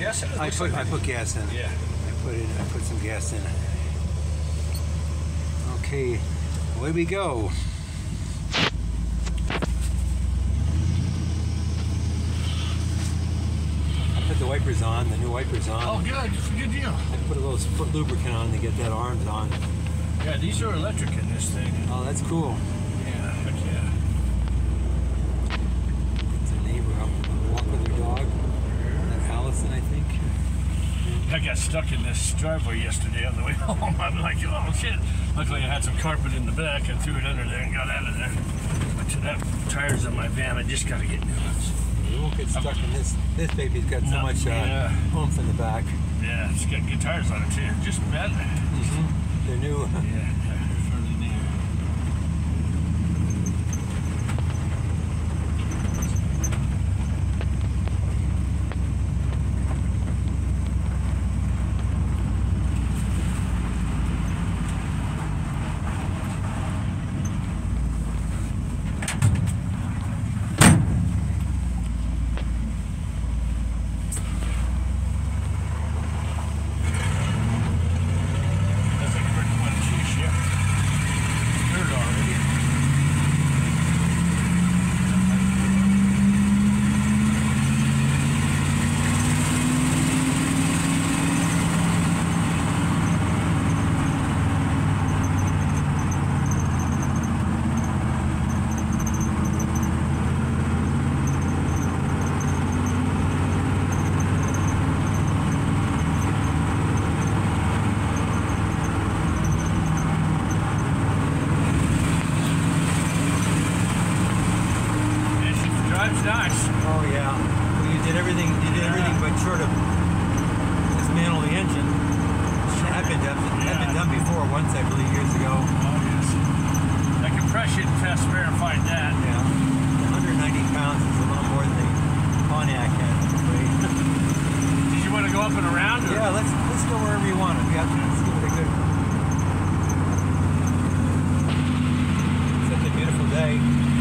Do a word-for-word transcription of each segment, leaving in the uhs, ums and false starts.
gas in it? I put like I put gas in. Yeah. I put in I put some gas in. Okay, away we go. I put the wipers on, the new wipers on. Oh, good. Good deal. I put a little foot lubricant on to get that arms on. Yeah, these are electric in this thing. Oh, that's cool. Yeah, but yeah. It's a neighbor up walk with her dog. That's Allison, I think. I got stuck in this driveway yesterday on the way home. I'm like, oh shit. Luckily I had some carpet in the back. I threw it under there and got out of there. But that tires on my van, I just gotta get new ones. You won't get stuck in this. This baby's got so No, much uh, yeah. oomph in the back. Yeah, it's got good tires on it too. Just better. Mm-hmm. They're new. Yeah, yeah, fairly new. Nice. Oh yeah. Well, you did everything. You did Yeah. everything but short of dismantle the engine. It had been done. It had been done before once, I believe, years ago. Oh yes. The compression test verified that. Yeah. one hundred ninety pounds is a little more than the Pontiac had. Did you want to go up and around? Or? Yeah. Let's let's go wherever you want. We have to let's give it a good. Such a beautiful day.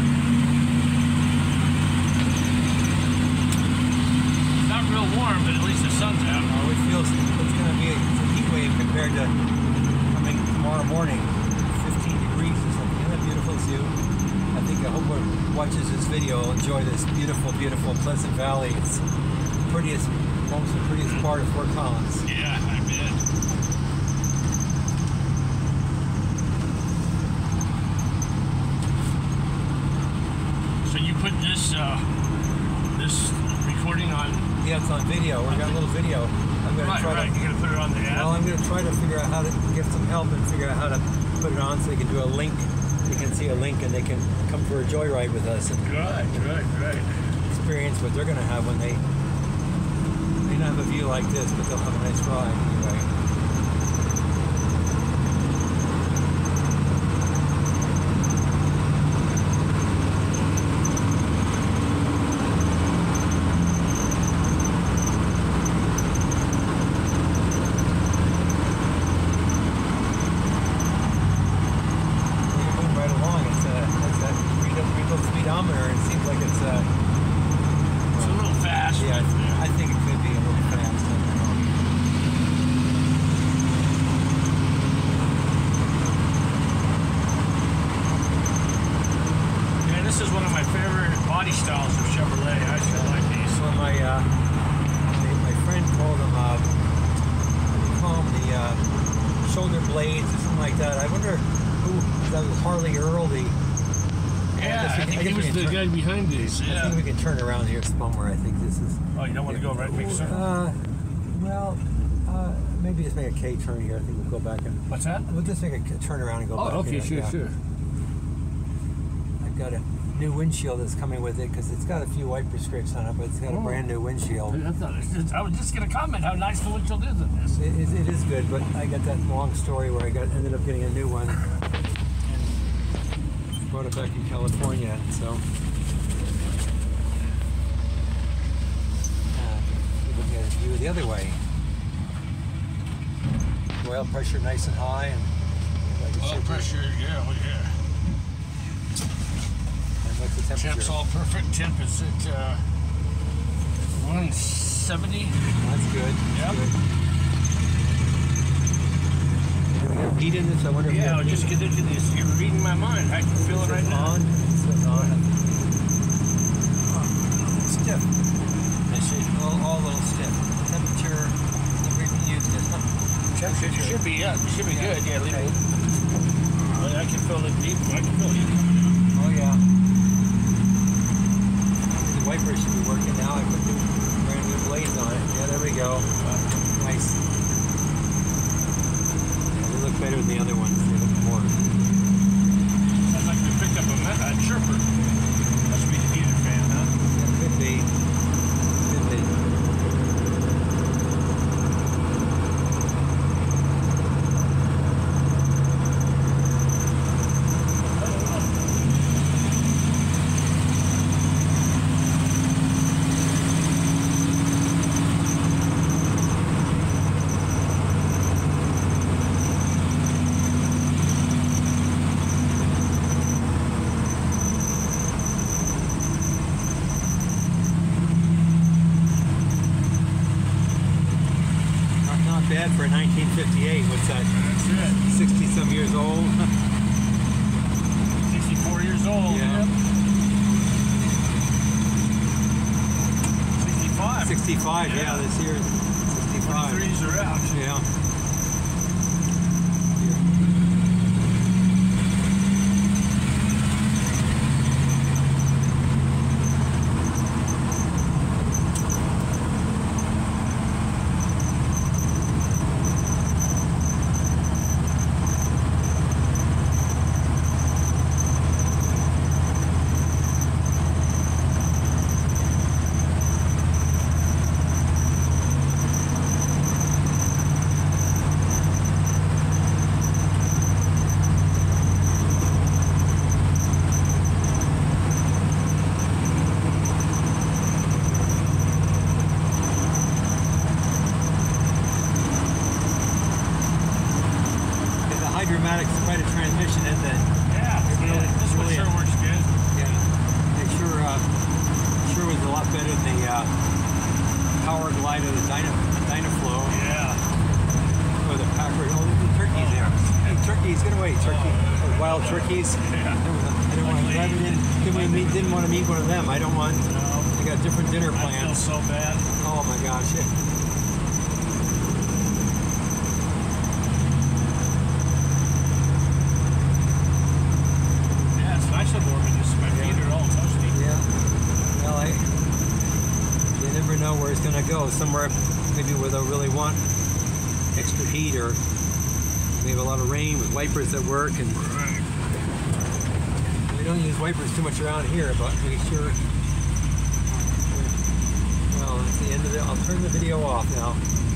Real warm, but at least the sun's out. Oh, it feels it's going to be a, it's a heat wave compared to coming tomorrow morning, fifteen degrees or something. Isn't that beautiful, Sue? I think I hope whoever watches this video will enjoy this beautiful, beautiful Pleasant Valley. It's the prettiest, almost the prettiest part of Fort Collins. Yeah, I bet. So you put this uh, this recording on. Yeah, it's on video. We got a little video. I'm gonna right, try right. to. You're gonna put it on the app. Well, I'm gonna try to figure out how to get some help and figure out how to put it on so they can do a link. They can see a link and they can come for a joyride with us and Right, right, right. experience what they're gonna have when they may not have a view like this, but they'll have a nice ride anyway. Speedometer, it seems like it's uh, It's a little fast. yeah, But, I think it could be a little fast. I don't know. yeah, this is one of my favorite body styles of Chevrolet. I actually like these. So my uh, my, my friend called them uh, what do you call them, the uh, shoulder blades or something like that. I wonder who that was. Harley Earl, the Yeah, I, I think he was the guy behind these. I Yeah. think we can turn around here somewhere. I think this is. Oh, you don't want to go right big circle? Uh, well, uh, maybe just make a K turn here. I think we'll go back and. What's that? We'll just make a K- turn around and go Oh, back. okay, here. sure, Yeah. sure. I've got a new windshield that's coming with it because it's got a few wiper scrapes on it, but it's got a Oh. brand new windshield. I, thought it was, I was just going to comment how nice the windshield is in this. It, it, it is good, but I got that long story where I got ended up getting a new one and brought it back in California. So uh, looking at a view the other way. Oil pressure nice and high, and like Oil pressure, yeah, oh yeah. And what's the temperature? Temp's all perfect. Temp is at uh, one seventy. That's good. Yep. Good. Do we have heat in this? I wonder if Yeah, we have just heat. get into this. You're reading my mind. I can feel it right now. On. It's on. Oh, a little stiff. I see. All, all a little stiff. Temperature. We used it. Temperature should be up. It should be good. Yeah, leave it. Well, I can feel it deep. I can feel it coming out. Oh yeah. The wiper should be working now. I put the brand new blades on it. Yeah, there we go. Nice. Yeah, they look better than the other ones. They look more. Sounds like we picked up a, a chirper. Must be the heater fan, huh? Yeah, could be. Could be. Bad for a nineteen fifty-eight. What's that? That's it. sixty some years old. sixty-four years old. Yeah. Yep. sixty-five. sixty-five, yeah, Yeah. this year. sixty-five. twenty-threes are out. Yeah. Hydramatic quite a transmission, isn't it? Yeah, It really- yeah. This one really- sure works good. Yeah. It sure, uh, sure was a lot better than the uh, Power Glide of the Dyna, Dynaflow Yeah. or the Packard. Oh, look at the turkeys there. Hey, turkeys, get away, turkey. Oh. Wild turkeys. Yeah. I didn't want to drive it in. Didn't want to meet, didn't want to meet one of them. I don't want. No. They got different dinner I feel plans. so bad. Oh my gosh. Yeah, it's nice and warm in this. My feet are all toasty. Yeah. Well, I, you never know where it's going to go. Somewhere maybe where they'll really want extra heat, or we have a lot of rain with wipers that work, and Right. we don't use wipers too much around here, but we sure. Well, that's the end of it. I'll turn the video off now.